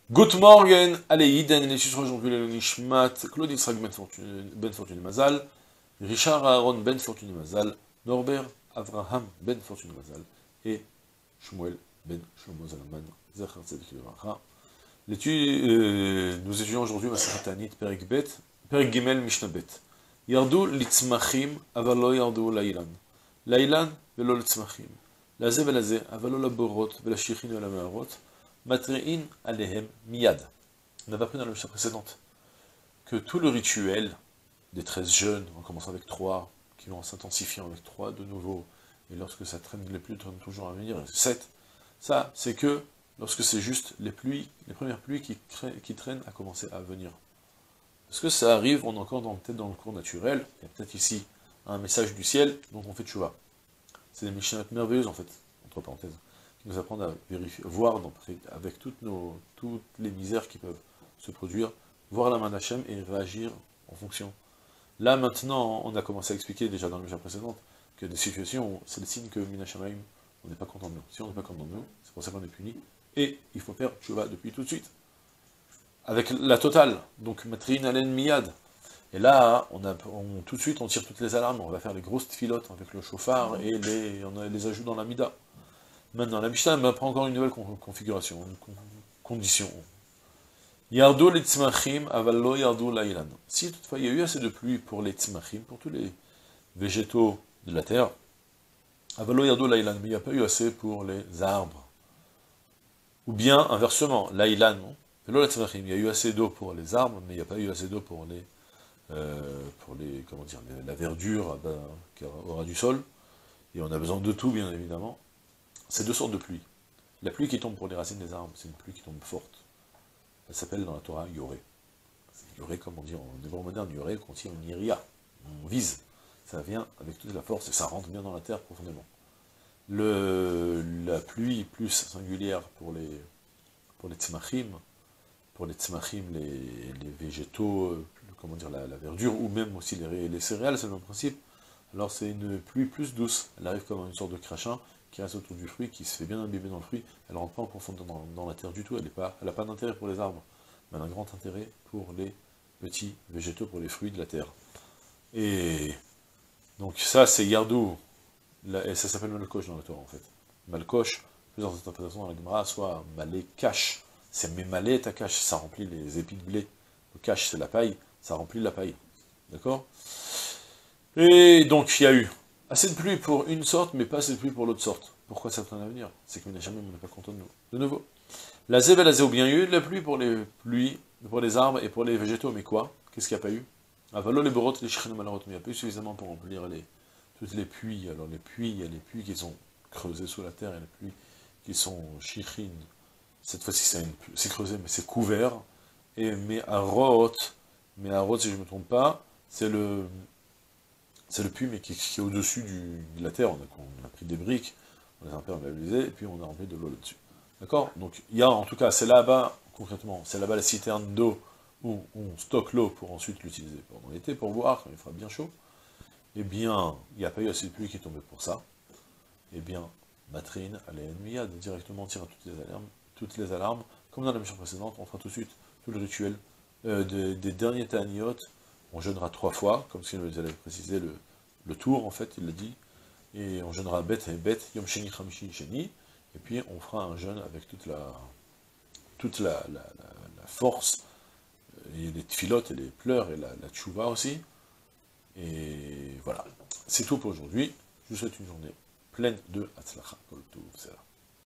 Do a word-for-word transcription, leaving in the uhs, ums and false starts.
Good morning, allez, Iden, les chiffres aujourd'hui, le Nishmat, Claude Israq Ben Fortuné, Ben Fortuné Mazal, Richard Aaron Ben Fortuné Mazal, Norbert Avraham Ben Fortuné Mazal, et Shmuel Ben Shlomo Zalman, Zachar Tzadik Levracha. L'étude, euh, nous étudions aujourd'hui Masechet Ta'anit, Perek Bet, Perek Gimel Mishnah Bet. Yardu litzmachim, aval lo yardu lailan. Lailan, velo litzmachim. Laze velaze, aval lo laborot, velashichin velamaharot. Matre'in alehem miyad. On avait appris dans la mission précédente que tout le rituel des treize jeûnes, en commençant avec trois, qui vont s'intensifier avec trois de nouveau, et lorsque ça traîne, les pluies traînent toujours à venir, sept, ça, c'est que lorsque c'est juste les pluies, les premières pluies qui, qui traînent à commencer à venir. Parce que ça arrive, on est encore peut-être dans le cours naturel, il y a peut-être ici un message du ciel, dont on fait tchouva. C'est des mishnayot merveilleuses, en fait, entre parenthèses, qui nous apprennent à vérifier, voir donc, avec toutes, nos, toutes les misères qui peuvent se produire, voir la main d'Hachem et réagir en fonction. Là, maintenant, on a commencé à expliquer, déjà dans la mission précédente, que des situations, c'est le signe que Min Hashamayim, on n'est pas content de nous. Si on n'est pas content de nous, c'est pour ça qu'on est puni, et il faut faire tchouva depuis tout de suite. Avec la totale, donc Matrin Alen Miyad. Et là, on a, on, tout de suite, on tire toutes les alarmes, on va faire les grosses filotes avec le chauffard et les, on a les ajouts dans la Mida. Maintenant, la Mishnah m'apprend encore une nouvelle configuration, une condition. Yardo les tzmachim, avallo yardo lailan. Si toutefois il y a eu assez de pluie pour les tzmachim, pour tous les végétaux de la terre, avallo yardo lailan, mais il n'y a pas eu assez pour les arbres. Ou bien, inversement, lailan, non. Il y a eu assez d'eau pour les arbres, mais il n'y a pas eu assez d'eau pour les, euh, pour les, comment dire, les, la verdure ben, qui aura du sol. Et on a besoin de tout, bien évidemment. C'est deux sortes de pluie. La pluie qui tombe pour les racines des arbres, c'est une pluie qui tombe forte. Elle s'appelle dans la Torah Yoré. Yoré, comme on dit en hébreu moderne, Yoré contient une iria. On vise. Ça vient avec toute la force et ça rentre bien dans la terre profondément. Le, la pluie plus singulière pour les, pour les tzmachim, pour les tzmachim, les, les végétaux, euh, comment dire, la, la verdure, ou même aussi les, les céréales, c'est le même principe. Alors c'est une pluie plus douce, elle arrive comme une sorte de crachin, qui reste autour du fruit, qui se fait bien imbiber dans le fruit, elle ne rentre pas en profondeur dans, dans la terre du tout, elle n'a pas, pas d'intérêt pour les arbres, mais elle a un grand intérêt pour les petits végétaux, pour les fruits de la terre. Et donc ça c'est Yardou, et ça s'appelle Malkosh dans la Torah en fait. Malkosh, plusieurs interprétations dans la Gemara, soit Malé Kash, c'est Mémalé ta cache, ça remplit les épis de blé. Le cache, c'est la paille, ça remplit la paille. D'accord? Et donc, il y a eu assez de pluie pour une sorte, mais pas assez de pluie pour l'autre sorte. Pourquoi ça traîne à venir? C'est que jamais on n'est pas content de nous. De nouveau. La zève et la zé ou bien eu de la pluie pour les pluies, pour les arbres et pour les végétaux, mais quoi? Qu'est-ce qu'il n'y a pas eu? Avalo les borotes, les chichines malheureuses, mais il n'y a pas eu suffisamment pour remplir les, toutes les puits. Alors les puits, il y a les puits qui sont creusés sous la terre et les puits qui sont chichines. Cette fois-ci, c'est creusé, mais c'est couvert. Et mais à Roth, mais à Roth, si je ne me trompe pas, c'est le, c'est le puits, mais qui, qui est au-dessus de la terre. On a, on a pris des briques, on les a imperméabilisées, et puis on a rempli de l'eau là-dessus. D'accord? Donc, il y a, en tout cas, c'est là-bas, concrètement, c'est là-bas la citerne d'eau où on stocke l'eau pour ensuite l'utiliser pendant l'été, pour boire, quand il fera bien chaud. Eh bien, il n'y a pas eu assez de pluie qui est tombée pour ça. Eh bien, Matrine, Alen Miyad, directement tire à toutes les alarmes. toutes les alarmes, comme dans la mission précédente, on fera tout de suite tout le rituel euh, des, des derniers Ta'aniot, on jeûnera trois fois, comme si nous avait précisé le, le tour, en fait, il l'a dit, et on jeûnera Bet et Bet, Yom Sheni, Chamishi, Sheni, et puis on fera un jeûne avec toute la, toute la, la, la, la force, et les tfilotes et les pleurs, et la, la tchouva aussi, et voilà, c'est tout pour aujourd'hui, je vous souhaite une journée pleine de Hatzlacha, Kol Tov, c'est là.